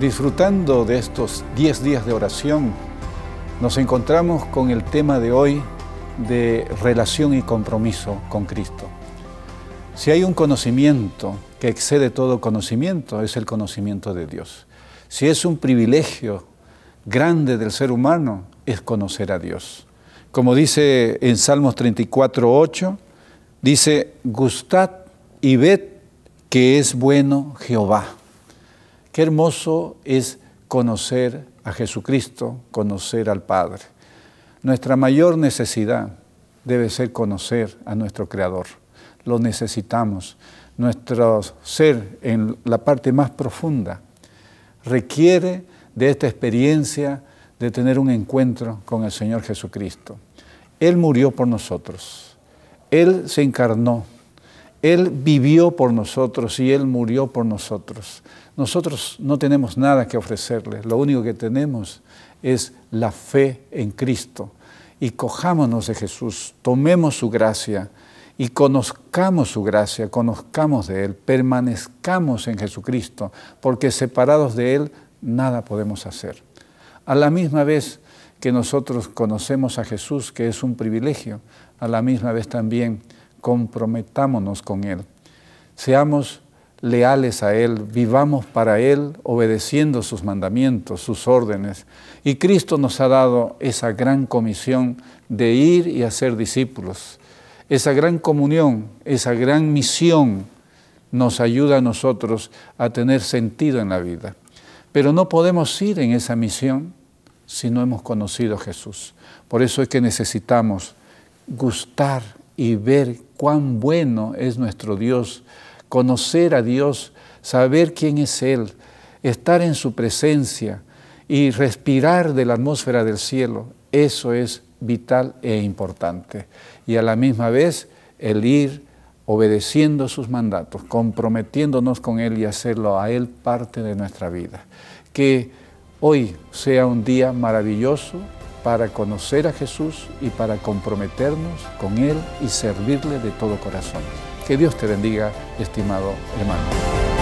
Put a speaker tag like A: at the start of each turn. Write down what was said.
A: Disfrutando de estos 10 días de oración, nos encontramos con el tema de hoy de relación y compromiso con Cristo. Si hay un conocimiento que excede todo conocimiento, es el conocimiento de Dios. Si es un privilegio grande del ser humano, es conocer a Dios. Como dice en Salmos 34:8, dice: gustad y ved que es bueno Jehová. Qué hermoso es conocer a Jesucristo, conocer al Padre. Nuestra mayor necesidad debe ser conocer a nuestro Creador. Lo necesitamos. Nuestro ser en la parte más profunda requiere de esta experiencia de tener un encuentro con el Señor Jesucristo. Él murió por nosotros. Él se encarnó. Él vivió por nosotros y Él murió por nosotros. Nosotros no tenemos nada que ofrecerle, lo único que tenemos es la fe en Cristo. Y cojámonos de Jesús, tomemos su gracia y conozcamos su gracia, conozcamos de Él, permanezcamos en Jesucristo, porque separados de Él nada podemos hacer. A la misma vez que nosotros conocemos a Jesús, que es un privilegio, a la misma vez también comprometámonos con Él. Seamos leales a Él, vivamos para Él, obedeciendo sus mandamientos, sus órdenes. Y Cristo nos ha dado esa gran comisión de ir y hacer discípulos. Esa gran comunión, esa gran misión nos ayuda a nosotros a tener sentido en la vida. Pero no podemos ir en esa misión si no hemos conocido a Jesús. Por eso es que necesitamos gustar y ver cuán bueno es nuestro Dios, conocer a Dios, saber quién es Él, estar en su presencia y respirar de la atmósfera del cielo. Eso es vital e importante. Y a la misma vez el ir obedeciendo sus mandatos, comprometiéndonos con Él y hacerlo a Él parte de nuestra vida. Que hoy sea un día maravilloso para conocer a Jesús y para comprometernos con Él y servirle de todo corazón. Que Dios te bendiga, estimado hermano.